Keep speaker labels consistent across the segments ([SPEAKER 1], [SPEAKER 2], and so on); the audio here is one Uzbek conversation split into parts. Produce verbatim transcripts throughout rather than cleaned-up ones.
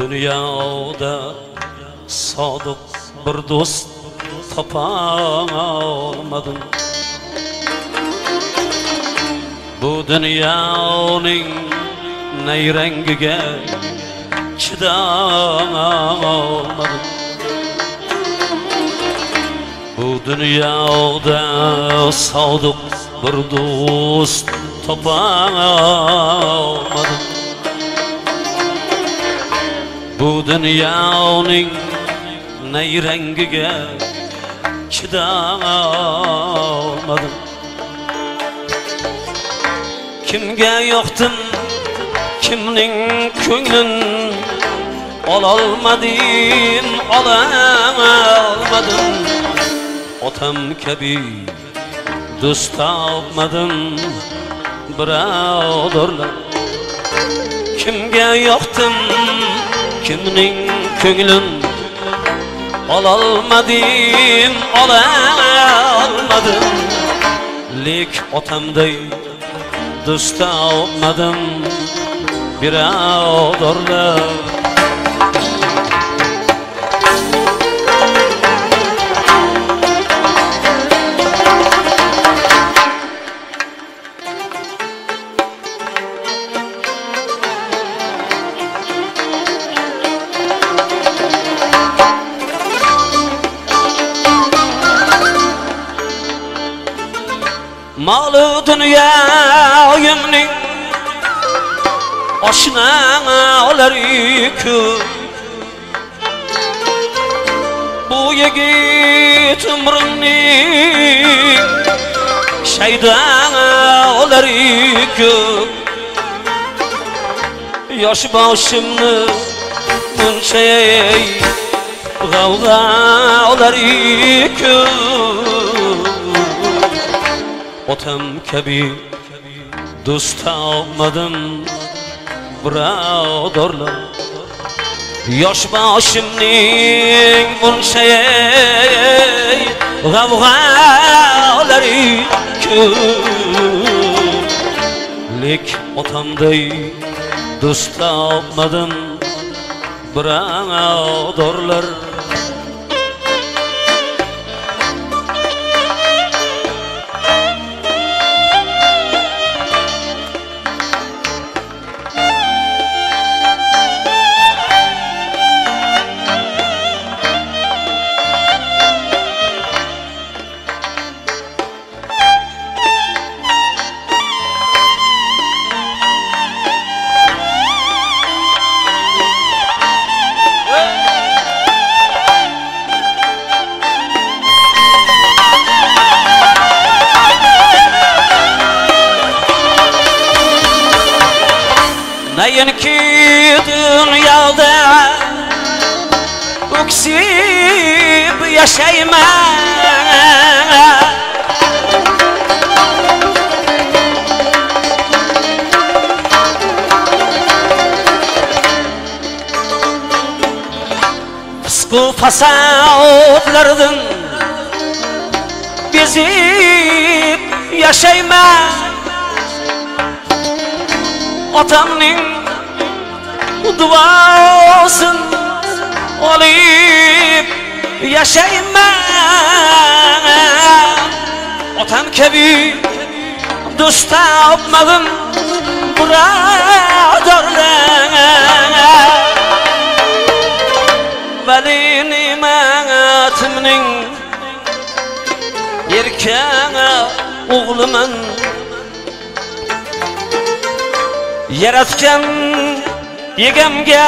[SPEAKER 1] dünyada sadık bir dost tapamadım. Bu dünyanın neyrengige çidamadım. Bu dünyada sadık bir dost tapamadım. Bu dünyanın neyrengige çidamadım. Kimge yoktum, kimning ko'nglin ololmadim, ololmadim. Otam kabi do'st topmadim, birodarlar. Kimge yoktum, kimning ko'nglin ololmadim, ololmadim. Lek otamday do'st topmadim, birodarlar. Malı dünyayımning aşinaları ko'p. Bu yigit umrimning shaydolari ko'p. Yosh boshimni bunchayay g'avg'olari ko'p. Otam kabi do'st topmadim, birodarlar. Yosh boshimning bunchayay g'avg'olari ko'p. Lek otamday do'st topmadim, birodarlar. Neyinki dünyada öksüp yaşayman, fısqı fasatlardan bezip yaşayman. Otamning duasın alıp yaşayman. Otam kabi do'st topmadim, birodarlar. Vali nimatimning erkan o'g'liman. Yaratgan yegamga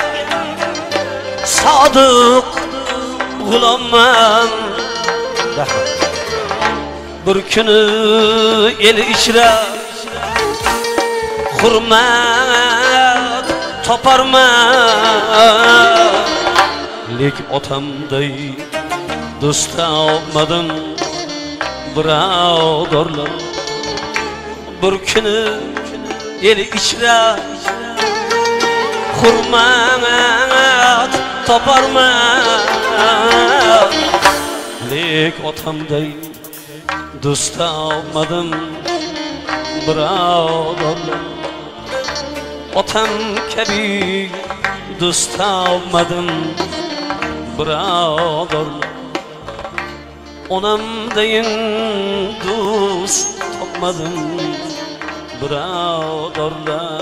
[SPEAKER 1] sadık g'ulomman. Bir kuni el ichra hurmat toparman. Lek otamday do'st topmadim, birodarlar. Bir kuni el ichra hurmat toparman. Lek otamday do'st topmadim, birodarlar. Otam kabi do'st topmadim birodarlar. Onam deyin do'st topmadim birodarlar.